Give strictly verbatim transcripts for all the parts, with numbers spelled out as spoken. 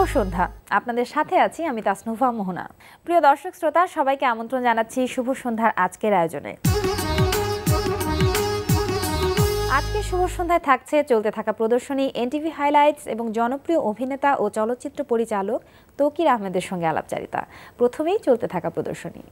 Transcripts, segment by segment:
সন্ধ্যা আপনাদের সাথে আছি আমি তাসনুফা মোহনা। প্রিয় দর্শক শ্রোতা সবাইকে আমন্ত্রণ জানাচ্ছি শুভ সন্ধ্যার আজকের আয়োজনে। আজকে শুভ সন্ধ্যায় থাকছে চলতে থাকা প্রদর্শনী এনটিভি হাইলাইটস এবং জনপ্রিয় অভিনেতা ও চলচ্চিত্র পরিচালক তৌকির আহমেদের সঙ্গে আলাপচারিতা। প্রথমেই চলতে থাকা প্রদর্শনী।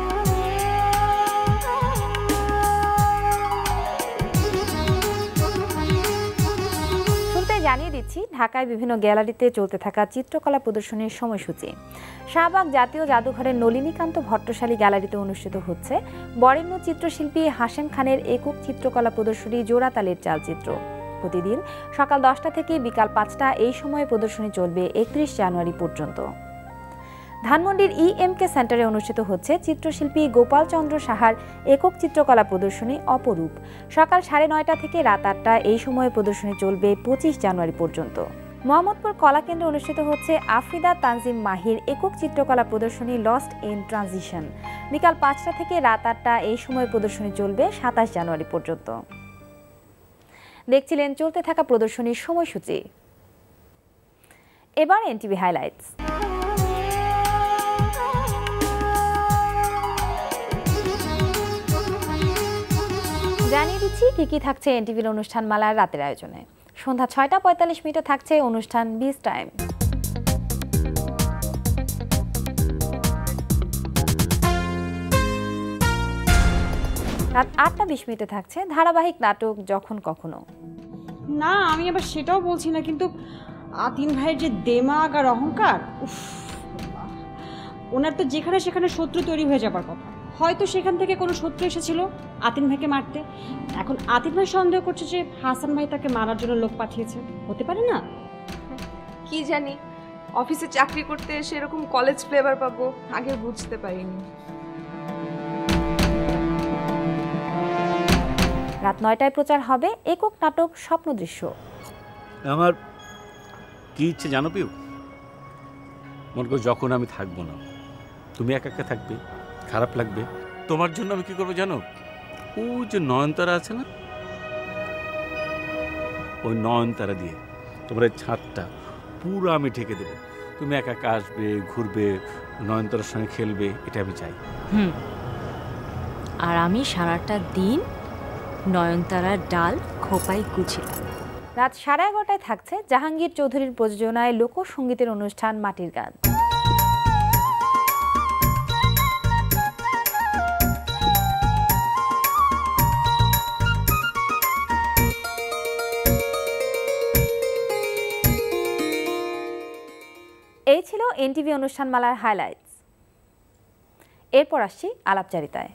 জানিয়ে দিচ্ছি ঢাকায় বিভিন্ন গ্যালারিতে চলতে থাকা চিত্রকলা প্রদর্শনীর সময়সূচি। শাহবাগ জাতীয় জাদুঘরের নলিনীকান্ত ভট্টশালী গ্যালারিতে অনুষ্ঠিত হচ্ছে বরেণ্য চিত্রশিল্পী হাশেম খানের একক চিত্রকলা প্রদর্শনী জোড়াতালের চালচিত্র। প্রতিদিন সকাল দশটা থেকে বিকাল পাঁচটা এই সময়ে প্রদর্শনী চলবে একত্রিশ জানুয়ারি পর্যন্ত। ধানমন্ডির ইএমকে সেন্টারে অনুষ্ঠিত হচ্ছে চিত্রশিল্পী গোপাল চন্দ্র সাহার একক চিত্রকলা প্রদর্শনী অপরূপ। সকাল সাড়ে নয়টা থেকে রাত আটটা এই সময়ে প্রদর্শনী চলবে পঁচিশ জানুয়ারি পর্যন্ত। মোহাম্মদপুর কলাকেন্দ্রে অনুষ্ঠিত হচ্ছে আফ্রিদা তানজিম মাহির একক চিত্রকলা প্রদর্শনী লস্ট ইন ট্রানজিশন। বিকাল পাঁচটা থেকে রাত আটটা এই সময়ে প্রদর্শনী চলবে সাতাশ জানুয়ারি পর্যন্ত। দেখছিলেন চলতে থাকা প্রদর্শনীর সময়সূচি। এবার এনটিভি হাইলাইটস। জানিয়ে দিচ্ছি কি কি থাকছে এনটিভির অনুষ্ঠান মালার রাতের আয়োজনে। সন্ধ্যা ছয়টা পঁয়তাল্লিশ মিনিটে থাকছে অনুষ্ঠান বিচ টাইম। রাত আটটা বিশ মিনিটে থাকছে ধারাবাহিক নাটক যখন কখনো। না আমি আবার সেটাও বলছি না, কিন্তু আতিন ভাইয়ের যে দেমাগ আর অহংকার, উফ, ওনার তো যেখানে সেখানে শত্রু তৈরি হয়ে যাবার কথা। হয়তো সেখান থেকে কোনো শত্রু এসেছিল আতিন ভাইকে মারতে। এখন আতিন ভাই সন্দেহ করছে যে হাসান ভাই তাকে মারার জন্য লোক পাঠিয়েছে। হতে পারে না? কি জানি, অফিসে চাকরি করতে এসে এরকম কলেজ ফ্লেভার পাবো আগে বুঝতে পারিনি। রাত নয়টায় প্রচার হবে একক নাটক স্বপ্নদৃশ্য। আমার কি ইচ্ছে জানো পিউ? মনে করো যখন আমি থাকবো না, তুমি একা একা থাকবে, খারাপ লাগবে। তোমার জন্য আমি কি করবো জানো? ও যে নয়নতারা আছে না, ওই নয়নতারা দিয়ে তোমার এই ছাদটা পুরো আমি ঢেকে দেবো। তুমি একা একা আসবে, ঘুরবে, নয়নতারার সঙ্গে খেলবে, এটা আমি চাই। হুম, আর আমি সারাটা দিন নয়নতারার ডাল খোপায় গুছিলাম। রাত সাড়ে এগারোটায় থাকছে জাহাঙ্গীর চৌধুরীর প্রযোজনায় লোকসঙ্গীতের অনুষ্ঠান মাটির গান। এই ছিল এনটিভি অনুষ্ঠান মালার হাইলাইটস। এরপর আসছি আলাপচারিতায়।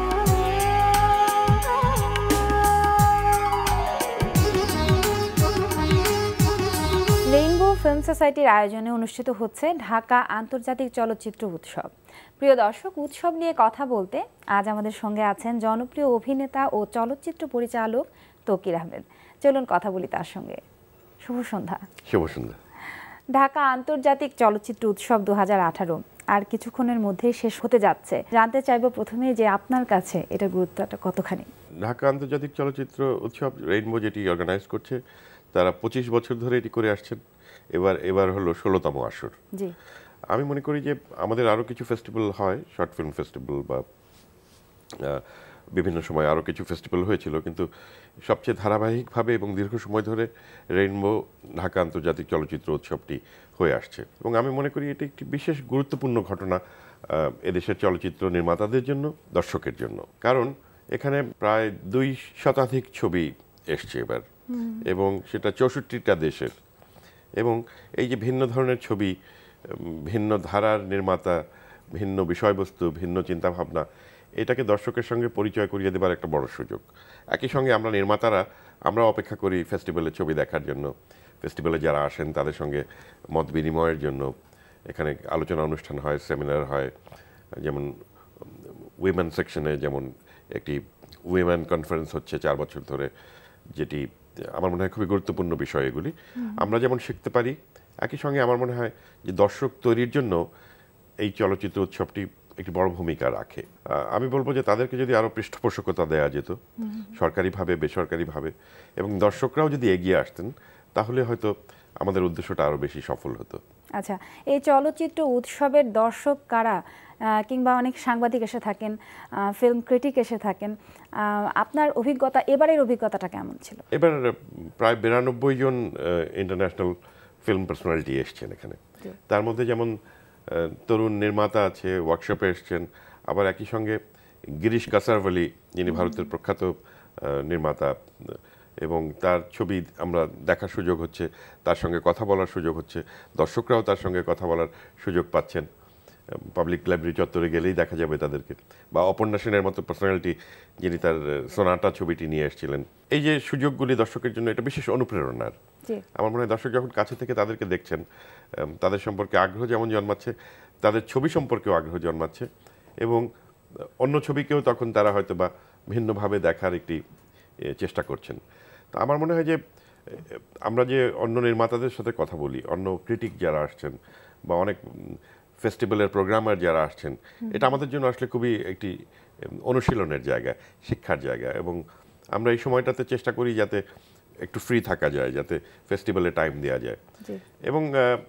রেইনবো ফিল্ম সোসাইটির আয়োজনে অনুষ্ঠিত হচ্ছে ঢাকা আন্তর্জাতিক চলচ্চিত্র উৎসব। প্রিয় দর্শক, উৎসব নিয়ে কথা বলতে আজ আমাদের সঙ্গে আছেন জনপ্রিয় অভিনেতা ও চলচ্চিত্র পরিচালক তৌকির আহমেদ। চলুন কথা বলি তার সঙ্গে। শুভ সন্ধ্যা। শুভ সন্ধ্যা। ঢাকা আন্তর্জাতিক চলচ্চিত্র উৎসব দু হাজার আঠারো আর কিছুক্ষণের মধ্যেই শেষ হতে যাচ্ছে। জানতে চাইবো প্রথমে যে আপনার কাছে এটা গুরুত্বটা কতখানি? ঢাকা আন্তর্জাতিক চলচ্চিত্র উৎসব রেইনবো যেটি অর্গানাইজ করছে, তারা পঁচিশ বছর ধরে এটি করে আসছেন। এবার এবার হলো ষোলোতম আসর। জি, আমি মনে করি যে আমাদের আরও কিছু ফেস্টিভ্যাল হয়, শর্ট ফিল্ম ফেস্টিভ্যাল বা বিভিন্ন সময় আরও কিছু ফেস্টিভ্যাল হয়েছিল, কিন্তু সবচেয়ে ধারাবাহিকভাবে এবং দীর্ঘ সময় ধরে রেইনবো ঢাকা আন্তর্জাতিক চলচ্চিত্র উৎসবটি হয়ে আসছে। এবং আমি মনে করি এটি একটি বিশেষ গুরুত্বপূর্ণ ঘটনা এদেশের চলচ্চিত্র নির্মাতাদের জন্য, দর্শকের জন্য। কারণ এখানে প্রায় দুই শতাধিক ছবি এসছে এবার, এবং সেটা চৌষট্টিটা দেশের। এবং এই যে ভিন্ন ধরনের ছবি, ভিন্ন ধারার নির্মাতা, ভিন্ন বিষয়বস্তু, ভিন্ন চিন্তাভাবনা, এটাকে দর্শকের সঙ্গে পরিচয় করিয়ে দেবার একটা বড় সুযোগ। একই সঙ্গে আমরা নির্মাতারা আমরা অপেক্ষা করি ফেস্টিভ্যালে ছবি দেখার জন্য, ফেস্টিভ্যালে যারা আসেন তাদের সঙ্গে মত বিনিময়ের জন্য। এখানে আলোচনা অনুষ্ঠান হয়, সেমিনার হয়, যেমন উইমেন সেকশনে যেমন একটি উইমেন কনফারেন্স হচ্ছে চার বছর ধরে, যেটি আমার মনে হয় খুবই গুরুত্বপূর্ণ বিষয়। এগুলি আমরা যেমন শিখতে পারি, একই সঙ্গে আমার মনে হয় যে দর্শক তৈরির জন্য এই চলচ্চিত্র উৎসবটি একটি বড় ভূমিকা রাখে। আমি বলবো যে তাদেরকে যদি আরও পৃষ্ঠপোষকতা দেওয়া যেত সরকারিভাবে, বেসরকারিভাবে, এবং দর্শকরাও যদি এগিয়ে আসতেন, তাহলে হয়তো আমাদের উদ্দেশ্যটা আরও বেশি সফল হতো। আচ্ছা, এই চলচ্চিত্র উৎসবের দর্শক কারা, কিংবা অনেক সাংবাদিক এসে থাকেন, ফিল্ম ক্রিটিক এসে থাকেন, আপনার অভিজ্ঞতা, এবারের অভিজ্ঞতাটা কেমন ছিল? এবার প্রায় বিরানব্বই জন ইন্টারন্যাশনাল ফিল্ম পার্সোনালিটি এসছেন এখানে। তার মধ্যে যেমন তরুণ নির্মাতা আছে, ওয়ার্কশপে এসছেন, আবার একই সঙ্গে গিরিশ কাসারওয়ালি, যিনি ভারতের প্রখ্যাত নির্মাতা, এবং তার ছবি আমরা দেখার সুযোগ হচ্ছে, তার সঙ্গে কথা বলার সুযোগ হচ্ছে, দর্শকরাও তার সঙ্গে কথা বলার সুযোগ পাচ্ছেন। পাবলিক লাইব্রেরি চত্বরে গেলেই দেখা যাবে তাদেরকে, বা অপর্ণা সেনের মতো পার্সোনালিটি যিনি তার সোনাটা ছবিটি নিয়ে এসেছিলেন। এই যে সুযোগগুলি দর্শকের জন্য এটা বিশেষ অনুপ্রেরণার। আমার মনে হয় দর্শক যখন কাছে থেকে তাদেরকে দেখছেন, তাদের সম্পর্কে আগ্রহ যেমন জন্মাচ্ছে, তাদের ছবি সম্পর্কেও আগ্রহ জন্মাচ্ছে, এবং অন্য ছবিকেও তখন তারা হয়তো বা ভিন্নভাবে দেখার একটি চেষ্টা করছেন। তো আমার মনে হয় যে আমরা যে অন্য নির্মাতাদের সাথে কথা বলি, অন্য ক্রিটিক যারা আসছেন, বা অনেক ফেস্টিভ্যালের প্রোগ্রামার যারা আসছেন, এটা আমাদের জন্য আসলে খুবই একটি অনুশীলনের জায়গা, শিক্ষার জায়গা, এবং আমরা এই সময়টাতে চেষ্টা করি যাতে একটু ফ্রি থাকা যায়, যাতে ফেস্টিভ্যালে টাইম দেওয়া যায়। এবং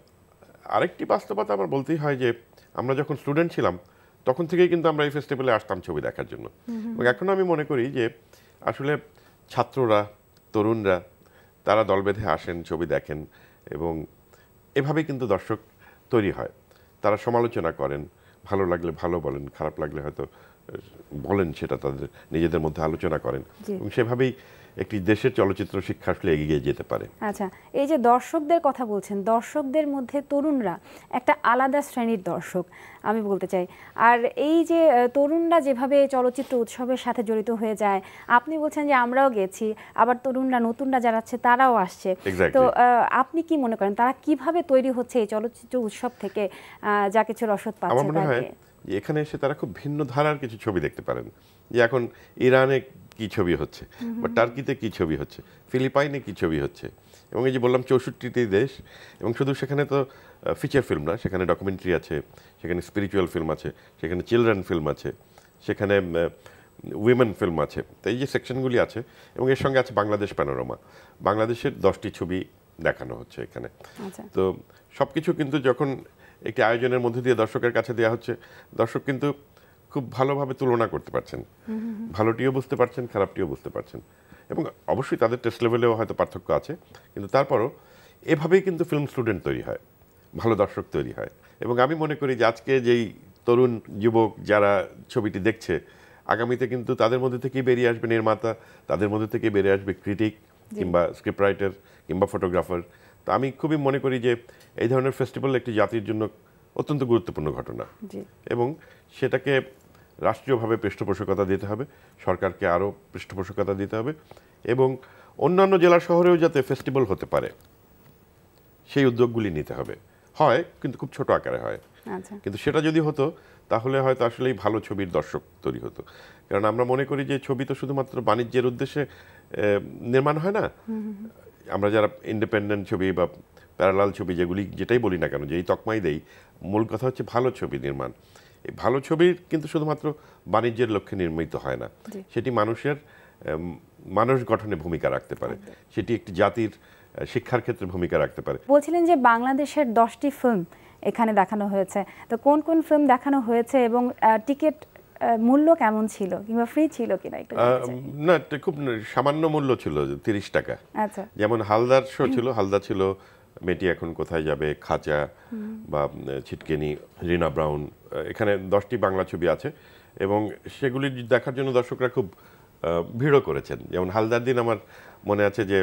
আরেকটি বাস্তবতা আমার বলতেই হয় যে আমরা যখন স্টুডেন্ট ছিলাম তখন থেকেই কিন্তু আমরা এই ফেস্টিভ্যালে আসতাম ছবি দেখার জন্য, এবং এখন আমি মনে করি যে আসলে ছাত্ররা, তরুণরা তারা দল বেঁধে আসেন, ছবি দেখেন, এবং এভাবেই কিন্তু দর্শক তৈরি হয়। তারা সমালোচনা করেন, ভালো লাগলে ভালো বলেন, খারাপ লাগলে হয়তো বলেন, সেটা তাদের নিজেদের মধ্যে আলোচনা করেন, এবং সেভাবেই একটি দেশের চলচ্চিত্র শিক্ষা আসলে এগিয়ে যেতে পারে। আচ্ছা, এই যে দর্শকদের কথা বলছেন, দর্শকদের মধ্যে তরুণরা একটা আলাদা শ্রেণীর দর্শক আমি বলতে চাই। আর এই যে তরুণরা যেভাবে চলচ্চিত্র উৎসবের সাথে জড়িত হয়ে যায়, আপনি বলছেন যে আমরাও গেছি, আবার তরুণরা, নতুনরা যারা আছে তারাও আসছে, তো আপনি কি মনে করেন তারা কিভাবে তৈরি হচ্ছে এই চলচ্চিত্র উৎসব থেকে যা কিছু রসদ পাচ্ছে? আমার মনে হয় এখানে এসে তারা খুব ভিন্ন ধারার কিছু ছবি দেখতে পারেন, যে এখন ইরানে কি ছবি হচ্ছে, বা টার্কিতে কি ছবি হচ্ছে, ফিলিপাইনে কি ছবি হচ্ছে, এবং এই যে বললাম চৌষট্টিটি দেশ, এবং শুধু সেখানে তো ফিচার ফিল্ম না, সেখানে ডকুমেন্টারি আছে, সেখানে স্পিরিচুয়াল ফিল্ম আছে, সেখানে চিলড্রেন ফিল্ম আছে, সেখানে উইমেন ফিল্ম আছে। তো এই যে সেকশনগুলি আছে, এবং এর সঙ্গে আছে বাংলাদেশ প্যানোরামা, বাংলাদেশের দশটি ছবি দেখানো হচ্ছে এখানে। তো সব কিছু কিন্তু যখন একটি আয়োজনের মধ্যে দিয়ে দর্শকের কাছে দেওয়া হচ্ছে, দর্শক কিন্তু খুব ভালোভাবে তুলনা করতে পারছেন, ভালোটিও বুঝতে পারছেন, খারাপটিও বুঝতে পারছেন, এবং অবশ্যই তাদের টেস্ট লেভেলেও হয়তো পার্থক্য আছে, কিন্তু তারপরও এভাবেই কিন্তু ফিল্ম স্টুডেন্ট তৈরি হয়, ভালো দর্শক তৈরি হয়। এবং আমি মনে করি যে আজকে যেই তরুণ যুবক যারা ছবিটি দেখছে, আগামীতে কিন্তু তাদের মধ্যে থেকেই বেরিয়ে আসবে নির্মাতা, তাদের মধ্যে থেকে বেরিয়ে আসবে ক্রিটিক, কিংবা স্ক্রিপ্ট রাইটার, কিংবা ফটোগ্রাফার। তো আমি খুবই মনে করি যে এই ধরনের ফেস্টিভ্যাল একটি জাতির জন্য অত্যন্ত গুরুত্বপূর্ণ ঘটনা, এবং সেটাকে রাষ্ট্রীয়ভাবে পৃষ্ঠপোষকতা দিতে হবে, সরকারকে আরও পৃষ্ঠপোষকতা দিতে হবে, এবং অন্যান্য জেলা শহরেও যাতে ফেস্টিভ্যাল হতে পারে সেই উদ্যোগগুলি নিতে হবে। হয় কিন্তু খুব ছোট আকারে হয়, কিন্তু সেটা যদি হতো তাহলে হয়তো আসলেই ভালো ছবির দর্শক তৈরি হতো। কারণ আমরা মনে করি যে ছবি তো শুধুমাত্র বাণিজ্যের উদ্দেশ্যে নির্মাণ হয় না। আমরা যারা ইন্ডিপেন্ডেন্ট ছবি বা প্যারালাল ছবি যেগুলি যেটাই বলি না কেন, যেই তকমাই দেই, মূল কথা হচ্ছে ভালো ছবি নির্মাণ। এই ভালো ছবির কিন্তু শুধুমাত্র বাণিজ্যের লক্ষ্যে নির্মিত হয় না, সেটি মানুষের মানুষ গঠনে ভূমিকা রাখতে পারে, সেটি একটি জাতির শিক্ষার ক্ষেত্রে ভূমিকা রাখতে পারে। বলছিলেন যে বাংলাদেশের দশটি ফিল্ম এখানে দেখানো হয়েছে, তো কোন কোন ফিল্ম দেখানো হয়েছে এবং টিকিট মূল্য কেমন ছিল, কিংবা ফ্রি ছিল কিনা একটু? না, খুব সামান্য মূল্য ছিল, তিরিশ টাকা। আচ্ছা, যেমন হালদার শো ছিল, হালদা ছিল, মেয়েটি এখন কোথায় যাবে, খাঁচা, বা ছিটকেনি, রিনা ব্রাউন, এখানে দশটি বাংলা ছবি আছে, এবং সেগুলি দেখার জন্য দর্শকরা খুব ভিড়ও করেছেন। যেমন হালদার দিন আমার মনে আছে যে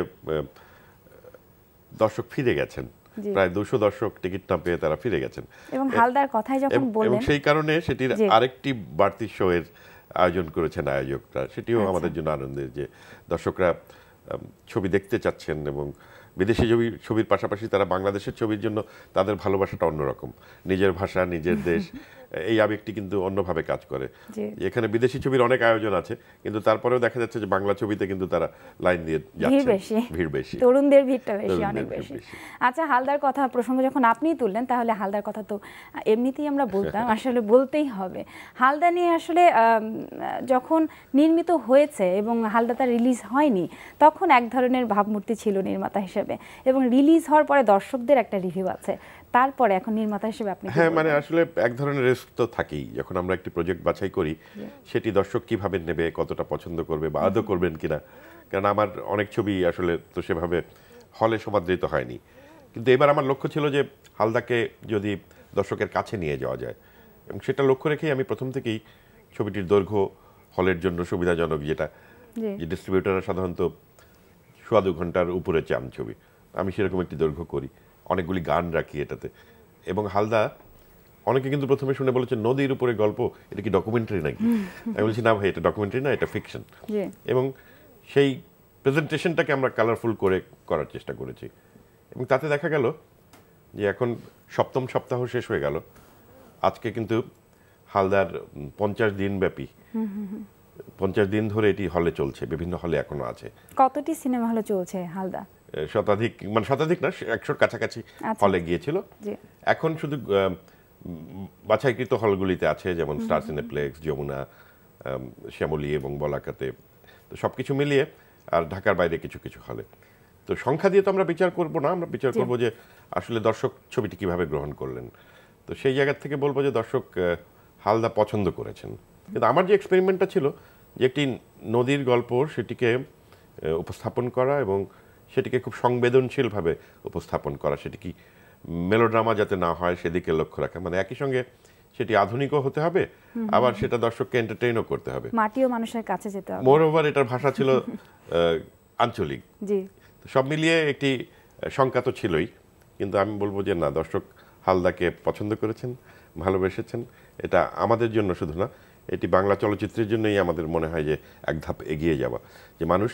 দর্শক ফিরে গেছেন, প্রায় দুশো দর্শক টিকিট না পেয়ে তারা ফিরে গেছেন, এবং হালদার কথাই যখন বললেন, এবং সেই কারণে সেটির আরেকটি বাড়তি শো এর আয়োজন করেছেন আয়োজকরা। সেটিও আমাদের জন্য আনন্দের যে দর্শকরা ছবি দেখতে চাচ্ছেন, এবং বিদেশি ছবি ছবির পাশাপাশি তারা বাংলাদেশের ছবির জন্য তাদের ভালোবাসাটা অন্যরকম, নিজের ভাষা, নিজের দেশ, এই আবেগটি কিন্তু অন্যভাবে কাজ করে। এখানে বিদেশি ছবির অনেক আয়োজন আছে, কিন্তু তারপরেও দেখা যাচ্ছে যে বাংলা ছবিতে কিন্তু তারা লাইন দিয়ে যাচ্ছে, ভিড় বেশি, তরুণদের ভিড়টা বেশি, অনেক বেশি। আচ্ছা, হালদার কথা প্রসঙ্গ যখন আপনিই তুললেন, তাহলে হালদার কথা তো এমনিতেই আমরা বলতাম, আসলে বলতেই হবে। হালদা নিয়ে আসলে যখন নির্মিত হয়েছে এবং হালদাটা রিলিজ হয়নি, তখন এক ধরনের ভাবমূর্তি ছিল নির্মাতা হিসেবে, এবং রিলিজ হওয়ার পরে দর্শকদের একটা রিভিউ আছে, তারপরে এখন নির্মাতা হিসেবে আপনি হ্যাঁ মানে আসলে এক ধরনের রিস্ক তো থাকেই যখন আমরা একটি প্রজেক্ট বাছাই করি সেটি দর্শক কিভাবে নেবে কতটা পছন্দ করবে বা আদৌ করবেন কিনা কারণ আমার অনেক ছবি আসলে তো সেভাবে হলে সমাদৃত হয়নি কিন্তু এবার আমার লক্ষ্য ছিল যে হালদাকে যদি দর্শকের কাছে নিয়ে যাওয়া যায় এবং সেটা লক্ষ্য রেখেই আমি প্রথম থেকেই ছবিটির দৈর্ঘ্য হলের জন্য সুবিধাজনক যেটা যে ডিস্ট্রিবিউটাররা সাধারণত সোয়া দু ঘন্টার উপরে চান ছবি আমি সেরকম একটি দৈর্ঘ্য করি অনেকগুলি গান রাখি এটাতে এবং হালদা অনেকে কিন্তু প্রথমে শুনে বলেছে নদীর উপরে গল্প এটা কি ডকুমেন্টারি নাকি আমি বলছি না ভাই এটা ডকুমেন্টারি না এটা ফিকশন এবং সেই প্রেজেন্টেশনটাকে আমরা কালারফুল করে করার চেষ্টা করেছি এবং তাতে দেখা গেল যে এখন সপ্তম সপ্তাহ শেষ হয়ে গেল আজকে কিন্তু হালদার পঞ্চাশ দিন ব্যাপী পঞ্চাশ দিন ধরে এটি হলে চলছে বিভিন্ন হলে এখনো আছে কতটি সিনেমা হলে চলছে হালদা শতাধিক মানে শতাধিক না একশোর কাছাকাছি হলে গিয়েছিল এখন শুধু বাছাইকৃত হলগুলিতে আছে যেমন স্টার সিনেপ্লেক্স যমুনা শ্যামলী এবং বলাকাতে তো সবকিছু মিলিয়ে আর ঢাকার বাইরে কিছু কিছু হলে তো সংখ্যা দিয়ে তো আমরা বিচার করব না আমরা বিচার করব যে আসলে দর্শক ছবিটি কিভাবে গ্রহণ করলেন তো সেই জায়গা থেকে বলবো যে দর্শক হালদা পছন্দ করেছেন কিন্তু আমার যে এক্সপেরিমেন্টটা ছিল যে একটি নদীর গল্প সেটিকে উপস্থাপন করা এবং সেটিকে খুব সংবেদনশীলভাবে উপস্থাপন করা সেটি কি মেলোড্রামা যাতে না হয় সেদিকে লক্ষ্য রাখা মানে একই সঙ্গে সেটি আধুনিকও হতে হবে আবার সেটা দর্শককে এন্টারটেইনও করতে হবে মাটিও মানুষের কাছে যেতে হবে মোর ওভার এটার ভাষা ছিল আঞ্চলিক জি সব মিলিয়ে একটি শঙ্কা তো ছিলই কিন্তু আমি বলবো যে না দর্শক হালদাকে পছন্দ করেছেন ভালোবেসেছেন এটা আমাদের জন্য শুধু না এটি বাংলা চলচ্চিত্রের জন্যই আমাদের মনে হয় যে এক ধাপ এগিয়ে যাওয়া যে মানুষ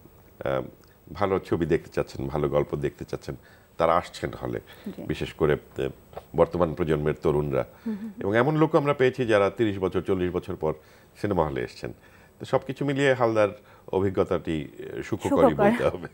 ভালো ছবি দেখতে চাচ্ছেন ভালো গল্প দেখতে চাচ্ছেন তারা আসছেন হলে বিশেষ করে বর্তমান প্রজন্মের তরুণরা এবং এমন লোক আমরা পেয়েছি যারা তিরিশ বছর চল্লিশ বছর পর সিনেমা হলে এসছেন তো সবকিছু মিলিয়ে হালদার অভিজ্ঞতাটি সুখকরই বলতে হবে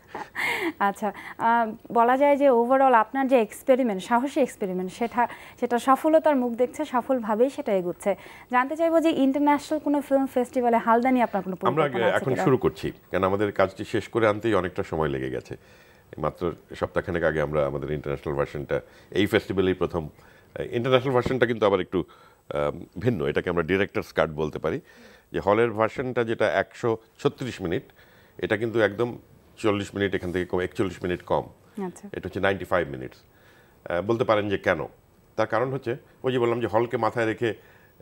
আচ্ছা বলা যায় যে ওভারঅল আপনার যে এক্সপেরিমেন্ট সাহসী এক্সপেরিমেন্ট সেটা সেটা সফলতার মুখ দেখছে সফলভাবেই সেটা এগোচ্ছে জানতে চাইবো যে ইন্টারন্যাশনাল কোনো ফিল্ম ফেস্টিভ্যালে হালদা নিয়ে আপনার কোনো আমরা এখন শুরু করছি কারণ আমাদের কাজটি শেষ করে আনতেই অনেকটা সময় লেগে গেছে মাত্র সপ্তাহখানেক আগে আমরা আমাদের ইন্টারন্যাশনাল ভার্সনটা এই ফেস্টিভ্যালেই প্রথম ইন্টারন্যাশনাল ভার্সনটা কিন্তু আবার একটু ভিন্ন এটাকে আমরা ডিরেক্টরস কাট বলতে পারি যে হলের ভার্সনটা যেটা একশো ছত্রিশ মিনিট এটা কিন্তু একদম চল্লিশ মিনিট এখান থেকে কম একচল্লিশ মিনিট কম এটা হচ্ছে নাইনটি ফাইভ মিনিটস বলতে পারেন যে কেন তার কারণ হচ্ছে ওই যে বললাম যে হলকে মাথায় রেখে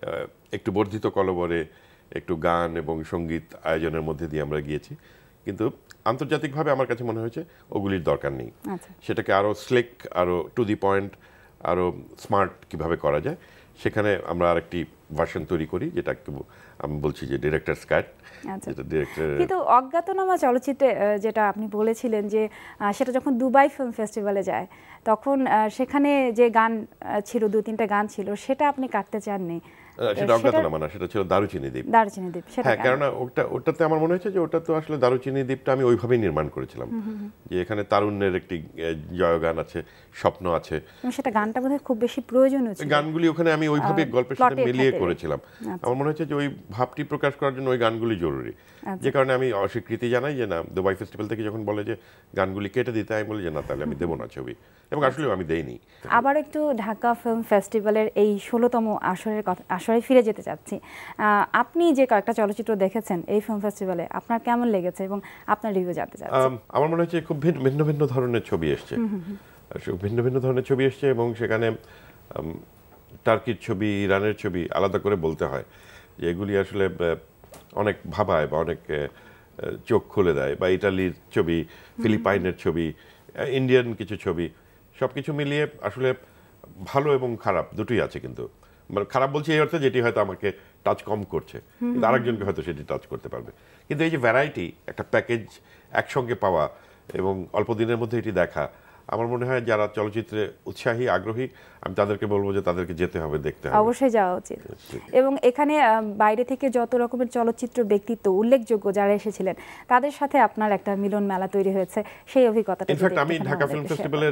একটু বর্ধিত কলবরে একটু গান এবং সঙ্গীত আয়োজনের মধ্যে দিয়ে আমরা গিয়েছি কিন্তু আন্তর্জাতিকভাবে আমার কাছে মনে হয়েছে ওগুলির দরকার নেই সেটাকে আরও স্লিক আরও টু দি পয়েন্ট আরও স্মার্ট কিভাবে করা যায় সেখানে আমরা আরেকটি ভার্সন তৈরি করি যেটা আমি বলছি যে ডিরেক্টরস কাট যেটা ডিরেক্টর কিন্তু অজ্ঞাতনামা চলচ্চিত্রে যেটা আপনি বলেছিলেন যে সেটা যখন দুবাই ফিল্ম ফেস্টিভ্যালে যায় তখন সেখানে যে গান ছিল দু তিনটা গান ছিল সেটা আপনি কাটতে চাননি সেটা অজ্ঞাতনামা না সেটা ছিল দারুচিনি দ্বীপ দারুচিনি দ্বীপ হ্যাঁ কারণ ওটা ওটাতে আমার মনে হয়েছে যে ওটা তো আসলে দারুচিনি দ্বীপটা আমি ওইভাবেই নির্মাণ করেছিলাম যে এখানে তারুণ্যের একটি জয়গান আছে স্বপ্ন আছে সেটা গানটা বোধহয় খুব বেশি প্রয়োজনীয় ছিল গানগুলি ওখানে আমি ওইভাবে গল্পের সাথে মিলিয়ে করেছিলাম আমার মনে হচ্ছে যে ওই ভাবটি প্রকাশ করার জন্য ওই গানগুলি জরুরি যে কারণে আমি অস্বীকৃতি জানাই যে না দুবাই ফেস্টিভ্যাল থেকে যখন বলে যে গানগুলি কেটে দিতে আমি বলি যে না তাহলে আমি দেবো না ছবি এবং আসলে আমি দেইনি আবার একটু ঢাকা ফিল্ম ফেস্টিভ্যালের এই ষোলোতম আসরের কথা আসরে ফিরে যেতে চাচ্ছি আপনি যে কয়েকটা চলচ্চিত্র দেখেছেন এই ফিল্ম ফেস্টিভ্যালে আপনার কেমন লেগেছে এবং আপনার রিভিউ জানতে চাচ্ছি আমার মনে হচ্ছে খুব ভিন্ন ভিন্ন ধরনের ছবি এসছে ভিন্ন ভিন্ন ধরনের ছবি এসছে এবং সেখানে টার্কির ছবি ইরানের ছবি আলাদা করে বলতে হয় যে এগুলি আসলে অনেক ভাবায় বা অনেক চোখ খুলে দেয় বা ইটালির ছবি ফিলিপাইনের ছবি ইন্ডিয়ান কিছু ছবি সব কিছু মিলিয়ে আসলে ভালো এবং খারাপ দুটোই আছে কিন্তু মানে খারাপ বলছি এই অর্থে যেটি হয়তো আমাকে টাচ কম করছে কিন্তু আরেকজনকে হয়তো সেটি টাচ করতে পারবে কিন্তু এই যে ভ্যারাইটি একটা প্যাকেজ একসঙ্গে পাওয়া এবং অল্প দিনের মধ্যে এটি দেখা আমার মনে হয় যারা চলচ্চিত্রে উৎসাহী আগ্রহী আমি তাদেরকে বলবো যে তাদেরকে যেতে হবে দেখতে হবে অবশ্যই যাওয়া উচিত এবং এখানে বাইরে থেকে যত রকমের চলচ্চিত্র ব্যক্তিত্ব উল্লেখযোগ্য যারা এসেছিলেন তাদের সাথে আপনার একটা মিলন মেলা তৈরি হয়েছে সেই অভিজ্ঞতাটা ইনফ্যাক্ট আমি ঢাকা ফিল্ম ফেস্টিভ্যালের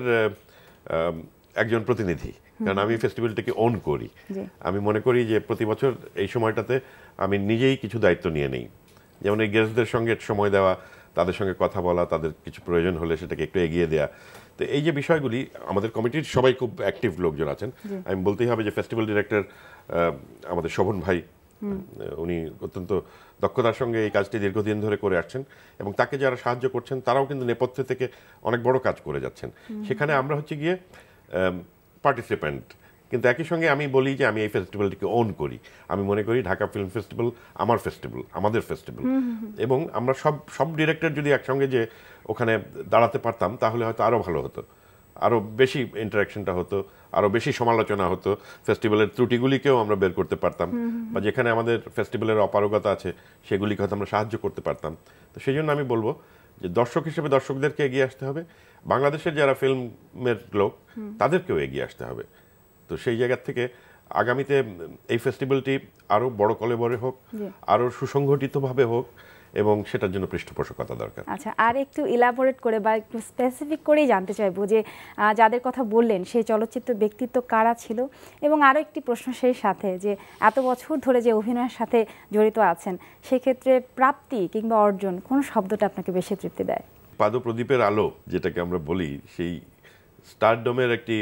একজন প্রতিনিধি কারণ আমি ফেস্টিভ্যালটাকে ওন করি আমি মনে করি যে প্রতি বছর এই সময়টাতে আমি নিজেই কিছু দায়িত্ব নিয়ে নেই যেমন এই গেস্টদের সঙ্গে সময় দেওয়া তাদের সঙ্গে কথা বলা, তাদের কিছু প্রয়োজন হলে সেটাকে একটু এগিয়ে দেয়া। তো এই যে বিষয়গুলি আমাদের কমিটির সবাই খুব অ্যাক্টিভ লোকজন আছেন। আমি বলতেই হবে যে ফেস্টিভ্যাল ডিরেক্টর আমাদের শোভন ভাই, উনি অত্যন্ত দক্ষতার সঙ্গে এই কাজটি দীর্ঘদিন ধরে করে আসছেন এবং তাকে যারা সাহায্য করছেন তারাও কিন্তু নেপথ্য থেকে অনেক বড় কাজ করে যাচ্ছেন। সেখানে আমরা হচ্ছে গিয়ে পার্টিসিপেন্ট, কিন্তু একই সঙ্গে আমি বলি যে আমি এই ফেস্টিভ্যালটিকে ওন করি। আমি মনে করি ঢাকা ফিল্ম ফেস্টিভ্যাল আমার ফেস্টিভ্যাল, আমাদের ফেস্টিভ্যাল, এবং আমরা সব সব ডিরেক্টর যদি একসঙ্গে যে ওখানে দাঁড়াতে পারতাম তাহলে হয়তো আরও ভালো হতো, আরও বেশি ইন্টারাকশনটা হতো, আরও বেশি সমালোচনা হতো, ফেস্টিভ্যালের ত্রুটিগুলিকেও আমরা বের করতে পারতাম, বা যেখানে আমাদের ফেস্টিভ্যালের অপারগতা আছে সেগুলিকে হয়তো আমরা সাহায্য করতে পারতাম। তো সেই জন্য আমি বলবো যে দর্শক হিসেবে দর্শকদেরকে এগিয়ে আসতে হবে, বাংলাদেশের যারা ফিল্মের লোক তাদেরকেও এগিয়ে আসতে হবে। তো সেই জায়গা থেকে আগামীতে এই ফেস্টিভ্যালটি আরও বড় কলেবরে হোক, আরও সুসংগঠিতভাবে হোক, এবং সেটার জন্য পৃষ্ঠপোষকতা দরকার। আচ্ছা, আর একটু ইলাবোরেট করে বা একটু স্পেসিফিক করেই জানতে চাইবো যে যাদের কথা বললেন সেই চলচ্চিত্র ব্যক্তিত্ব কারা ছিল, এবং আরও একটি প্রশ্ন সেই সাথে যে এত বছর ধরে যে অভিনয়ের সাথে জড়িত আছেন সেক্ষেত্রে প্রাপ্তি কিংবা অর্জন কোন শব্দটা আপনাকে বেশি তৃপ্তি দেয়? পাদপ্রদীপের আলো যেটাকে আমরা বলি, সেই স্টারডমের একটি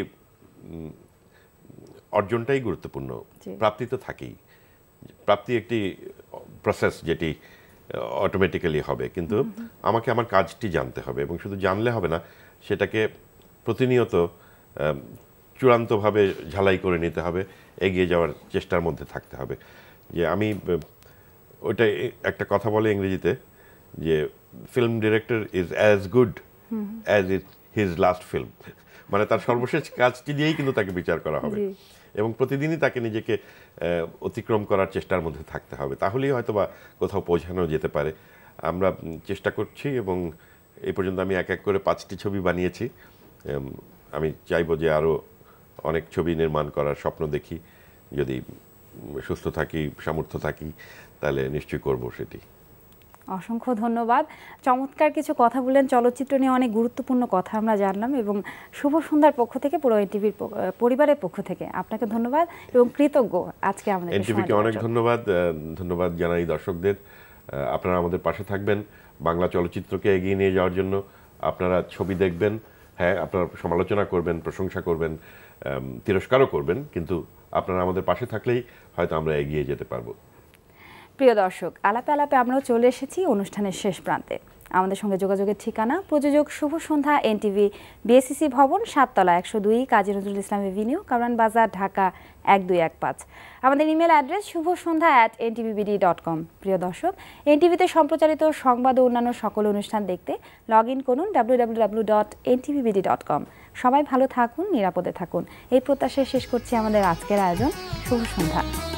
অর্জনটাই গুরুত্বপূর্ণ। প্রাপ্তি তো থাকেই, প্রাপ্তি একটি প্রসেস যেটি অটোমেটিক্যালি হবে, কিন্তু আমাকে আমার কাজটি জানতে হবে, এবং শুধু জানলে হবে না, সেটাকে প্রতিনিয়ত চূড়ান্তভাবে ঝালাই করে নিতে হবে, এগিয়ে যাওয়ার চেষ্টার মধ্যে থাকতে হবে। যে আমি ওইটা একটা কথা বলে ইংরেজিতে যে film director is as good as is his last film, মানে তার সর্বশেষ কাজটি দিয়েই কিন্তু তাকে বিচার করা হবে, এবং প্রতিদিনই তাকে নিজেকে অতিক্রম করার চেষ্টার মধ্যে থাকতে হবে, তাহলেই হয়তো বা কোথাও পৌঁছানো যেতে পারে। আমরা চেষ্টা করছি, এবং এই পর্যন্ত আমি এক এক করে পাঁচটি ছবি বানিয়েছি। আমি চাইবো যে আরও অনেক ছবি নির্মাণ করার স্বপ্ন দেখি, যদি সুস্থ থাকি, সামর্থ্য থাকি, তাহলে নিশ্চয়ই করব সেটি। অসংখ্য ধন্যবাদ। চমৎকার কিছু কথা বললেন, চলচ্চিত্র নিয়ে অনেক গুরুত্বপূর্ণ কথা আমরা জানলাম, এবং শুভ সন্ধ্যার পক্ষ থেকে, পুরো এনটিভির পরিবারের পক্ষ থেকে আপনাকে ধন্যবাদ এবং কৃতজ্ঞ আজকে আমাদের এনটিভিকে অনেক ধন্যবাদ। ধন্যবাদ জানাই দর্শকদের। আপনারা আমাদের পাশে থাকবেন বাংলা চলচ্চিত্রকে এগিয়ে নিয়ে যাওয়ার জন্য। আপনারা ছবি দেখবেন, হ্যাঁ আপনারা সমালোচনা করবেন, প্রশংসা করবেন, তিরস্কারও করবেন, কিন্তু আপনারা আমাদের পাশে থাকলেই হয়তো আমরা এগিয়ে যেতে পারবো। প্রিয় দর্শক, আলাপে আলাপে আমরাও চলে এসেছি অনুষ্ঠানের শেষ প্রান্তে। আমাদের সঙ্গে যোগাযোগের ঠিকানা প্রযোজক শুভ সন্ধ্যা, এনটিভি, বিএসসিসি ভবন, সাততলা, একশো দুই, কাজী নজরুল ইসলাম এভিনিউ, কারওয়ান বাজার, ঢাকা এক দুই এক পাঁচ। আমাদের ইমেল অ্যাড্রেস শুভ সন্ধ্যা অ্যাট এনটিভিবিডি ডট কম। প্রিয় দর্শক, এনটিভিতে সম্প্রচারিত সংবাদ ও অন্যান্য সকল অনুষ্ঠান দেখতে লগ ইন করুন W W W dot NTVBD dot com. সবাই ভালো থাকুন, নিরাপদে থাকুন, এই প্রত্যাশায় শেষ করছি আমাদের আজকের আয়োজন। শুভ সন্ধ্যা।